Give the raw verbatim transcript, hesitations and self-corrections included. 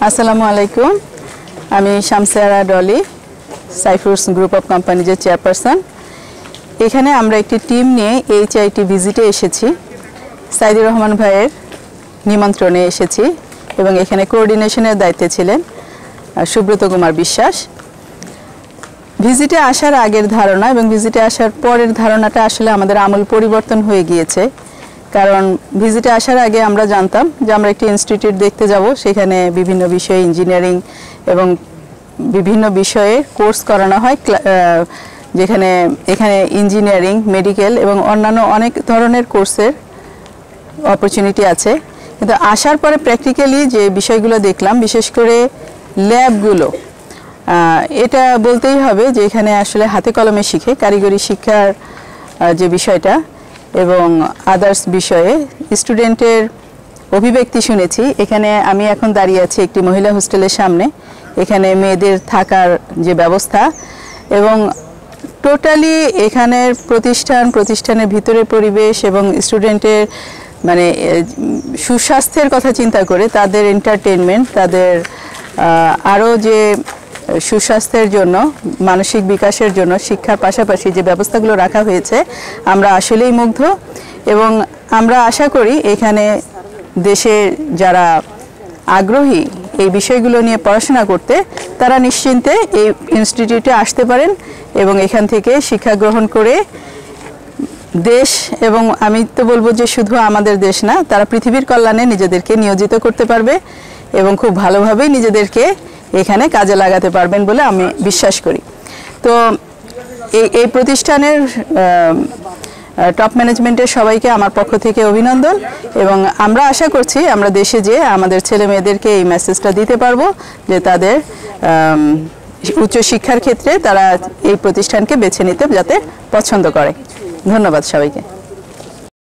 আসসালামু আলাইকুম। আমি শামসেরা ডলি, সাইফুরস গ্রুপ অফ কোম্পানিজের চেয়ারপারসন। এখানে আমরা একটি টিম নিয়ে এইচআইটি ভিজিটে এসেছি। সাইদুর রহমান ভাইয়ের নিমন্ত্রণে এসেছি এবং এখানে কোঅর্ডিনেশনের দায়িত্বে ছিলেন সুব্রত কুমার বিশ্বাস। ভিজিটে আসার আগের ধারণা এবং ভিজিটে আসার পরের ধারণাটা আসলে আমাদের আমূল পরিবর্তন হয়ে গিয়েছে। কারণ ভিজিটে আসার আগে আমরা জানতাম যে আমরা একটি ইনস্টিটিউট দেখতে যাব, সেখানে বিভিন্ন বিষয়ে ইঞ্জিনিয়ারিং এবং বিভিন্ন বিষয়ে কোর্স করানো হয়, যেখানে এখানে ইঞ্জিনিয়ারিং, মেডিকেল এবং অন্যান্য অনেক ধরনের কোর্সের অপরচুনিটি আছে। কিন্তু আসার পরে প্র্যাকটিক্যালি যে বিষয়গুলো দেখলাম, বিশেষ করে ল্যাবগুলো, এটা বলতেই হবে যে এখানে আসলে হাতে কলমে শিখে কারিগরি শিক্ষার যে বিষয়টা এবং আদার্স বিষয়ে স্টুডেন্টের অভিব্যক্তি শুনেছি। এখানে আমি এখন দাঁড়িয়ে আছি একটি মহিলা হোস্টেলের সামনে। এখানে মেয়েদের থাকার যে ব্যবস্থা এবং টোটালি এখানের প্রতিষ্ঠান প্রতিষ্ঠানের ভিতরের পরিবেশ এবং স্টুডেন্টের মানে সুস্বাস্থ্যের কথা চিন্তা করে তাদের এন্টারটেনমেন্ট, তাদের আরও যে সুস্বাস্থ্যের জন্য, মানসিক বিকাশের জন্য শিক্ষার পাশাপাশি যে ব্যবস্থাগুলো রাখা হয়েছে, আমরা আসলেই মুগ্ধ। এবং আমরা আশা করি এখানে দেশের যারা আগ্রহী এই বিষয়গুলো নিয়ে পড়াশোনা করতে, তারা নিশ্চিন্তে এই ইনস্টিটিউটে আসতে পারেন এবং এখান থেকে শিক্ষা গ্রহণ করে দেশ, এবং আমি তো বলবো যে শুধু আমাদের দেশ না, তারা পৃথিবীর কল্যাণে নিজেদেরকে নিয়োজিত করতে পারবে এবং খুব ভালোভাবেই নিজেদেরকে এখানে কাজে লাগাতে পারবেন বলে আমি বিশ্বাস করি। তো এই এই প্রতিষ্ঠানের টপ ম্যানেজমেন্টের সবাইকে আমার পক্ষ থেকে অভিনন্দন এবং আমরা আশা করছি আমরা দেশে যেয়ে আমাদের ছেলে মেয়েদেরকে এই মেসেজটা দিতে পারবো যে তাদের উচ্চশিক্ষার ক্ষেত্রে তারা এই প্রতিষ্ঠানকে বেছে নিতে যাতে পছন্দ করে। ধন্যবাদ সবাইকে।